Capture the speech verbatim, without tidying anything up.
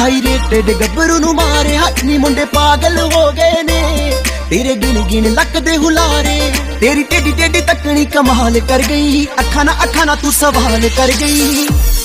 High rated गब्बरू नु मारे हथ नी मुंडे पागल हो गए ने तेरे गिन गिन लक दे हुलारे। तेरी टेडी टेडी तकनी कमाल कर गई, अखा ना अखा ना तू सवाल कर गई।